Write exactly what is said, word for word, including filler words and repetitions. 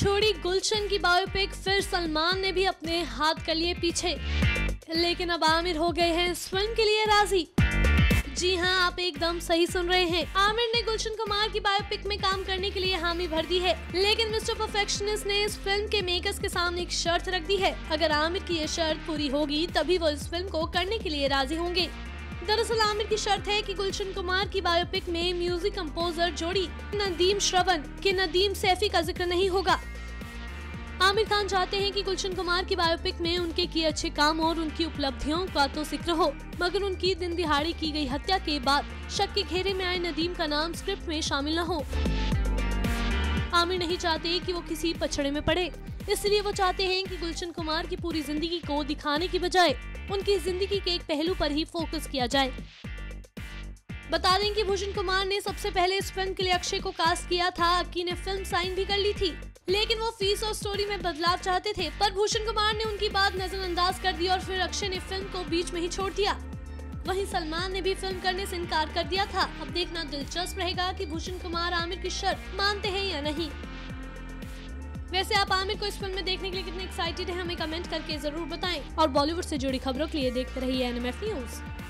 छोड़ी गुलशन की बायोपिक, फिर सलमान ने भी अपने हाथ कर लिए पीछे। लेकिन अब आमिर हो गए हैं इस फिल्म के लिए राजी। जी हाँ, आप एकदम सही सुन रहे हैं। आमिर ने गुलशन कुमार की बायोपिक में काम करने के लिए हामी भर दी है। लेकिन मिस्टर परफेक्शनिस्ट ने इस फिल्म के मेकर्स के सामने एक शर्त रख दी है। अगर आमिर की ये शर्त पूरी होगी तभी वो इस फिल्म को करने के लिए राजी होंगे। दरअसल आमिर की शर्त है कि गुलशन कुमार की बायोपिक में म्यूजिक कंपोजर जोड़ी नदीम-श्रवण के नदीम सैफी का जिक्र नहीं होगा। आमिर खान चाहते हैं कि गुलशन कुमार की बायोपिक में उनके किए अच्छे काम और उनकी उपलब्धियों का तो जिक्र हो, मगर उनकी दिन दिहाड़ी की गई हत्या के बाद शक के घेरे में आए नदीम का नाम स्क्रिप्ट में शामिल न हो। आमिर नहीं चाहते कि वो किसी पछड़े में पड़े, इसलिए वो चाहते हैं कि गुलशन कुमार की पूरी जिंदगी को दिखाने की बजाय उनकी जिंदगी के एक पहलू पर ही फोकस किया जाए। बता दें कि भूषण कुमार ने सबसे पहले इस फिल्म के लिए अक्षय को कास्ट किया था। अक्की ने फिल्म साइन भी कर ली थी, लेकिन वो फीस और स्टोरी में बदलाव चाहते थे, पर भूषण कुमार ने उनकी बात नजरअंदाज कर दी और फिर अक्षय ने फिल्म को बीच में ही छोड़ दिया। वहीं सलमान ने भी फिल्म करने से इनकार कर दिया था। अब देखना दिलचस्प रहेगा कि भूषण कुमार आमिर की शर्त मानते हैं या नहीं। वैसे आप आमिर को इस फिल्म में देखने के लिए कितने एक्साइटेड हैं, हमें कमेंट करके जरूर बताएं। और बॉलीवुड से जुड़ी खबरों के लिए देखते रहिए एन एम एफ न्यूज।